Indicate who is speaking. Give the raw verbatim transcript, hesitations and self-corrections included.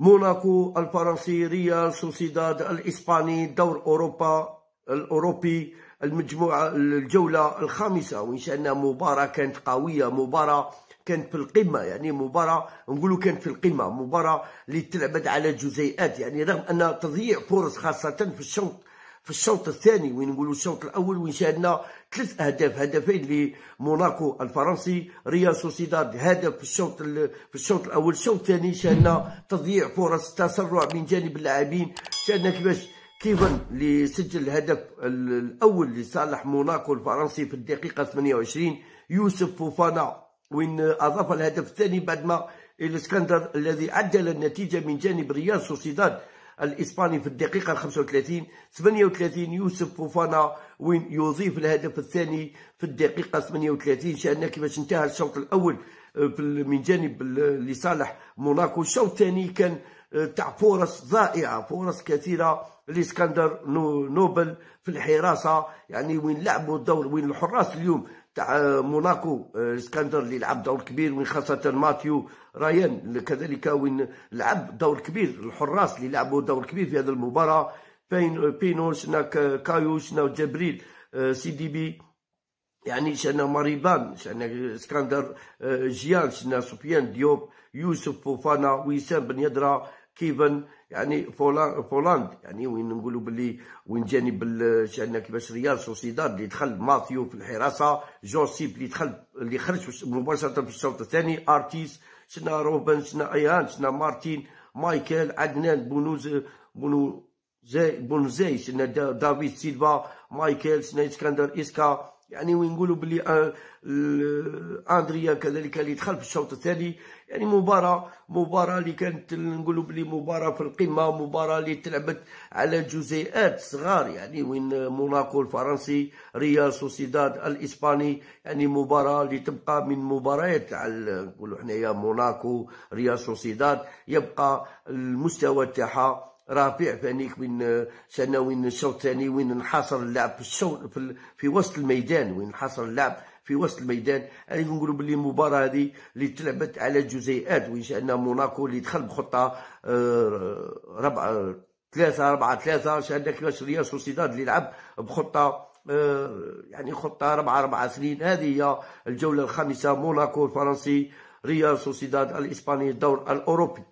Speaker 1: موناكو الفرنسي، ريال سوسيداد الإسباني، دور أوروبا الأوروبي، المجموعة الجولة الخامسة. وإن شاء الله مباراة كانت قوية، مباراة كانت في القمة، يعني مباراة نقولوا كانت في القمة، مباراة اللي تلعبت على جزيئات، يعني رغم أن تضييع فرص خاصة في الشوط في الشوط الثاني، وين نقولوا الشوط الاول، وين شاهدنا ثلاث اهداف، هدفين لموناكو الفرنسي، ريال سوسيداد هدف في الشوط في الشوط الاول. الشوط الثاني شاهدنا تضييع فرص، تسرع من جانب اللاعبين، شاهدنا كيفاش كيفن اللي سجل الهدف الاول لصالح موناكو الفرنسي في الدقيقه ثمانية وعشرين، يوسف فوفانا، وين اضاف الهدف الثاني بعد ما الاسكندر الذي عدل النتيجه من جانب ريال سوسيداد الإسباني في الدقيقة الخمسة وثلاثين. ثمانية وثلاثين يوسف فوفانا وين يضيف الهدف الثاني في الدقيقة ثمانية وثلاثين. شاهدنا كيفاش انتهى الشوط الأول من جانب لصالح موناكو. الشوط الثاني كان تاع فرص ضائعة، فرص كثيرة لإسكندر نوبل في الحراسة، يعني وين لعبوا الدور، وين الحراس اليوم تاع موناكو اسكندر اللي لعب دور كبير، وين خاصة ماتيو رايان كذلك وين لعب دور كبير، الحراس اللي لعبوا دور كبير في هذه المباراة، بين بينو، شنا كايو، شنا جبريل سي دي بي، يعني شنا ماريبان، شنا اسكندر جيان، شنا سفيان ديوب، يوسف فوفانا، وسام بن يدرا، كيفن، يعني فولاند، يعني وين نقولوا باللي وين جانب شاهدنا كيفاش ريال سوسيداد اللي دخل ماثيو في الحراسه، جوسيب اللي دخل اللي خرج مباشره في الشوط الثاني، ارتيس، شنا روبن، شنا ايان، شنا مارتين، مايكل، عدنان، بونوز بونو زي بونزي، شنا دافيد سيلفا، مايكل، شنا اسكندر اسكا، يعني وين نقولوا باللي آه اندريا كذلك اللي دخل في الشوط الثاني. يعني مباراة مباراة اللي كانت نقولوا باللي مباراة في القمة، مباراة اللي تلعبت على جزيئات صغار، يعني وين موناكو الفرنسي، ريال سوسيداد الإسباني، يعني مباراة اللي تبقى من مباريات تاع نقولوا حنايا موناكو ريال سوسيداد، يبقى المستوى تاعها رافع فانيك من سنه، وين الشوط الثاني وين انحصر اللعب في الشوط في, في وسط الميدان، وين انحصر اللعب في وسط الميدان. يعني نقولوا باللي المباراه هذه اللي تلعبت على جزيئات، وان شاء الله موناكو اللي دخل بخطه ربعه ثلاثه أربعة ثلاثة، شاهدنا كيفاش ريال سوسيداد اللي لعب بخطه يعني خطه أربعة أربعة اثنين. هذه هي الجوله الخامسه، موناكو الفرنسي، ريال سوسيداد الاسباني، الدور الاوروبي.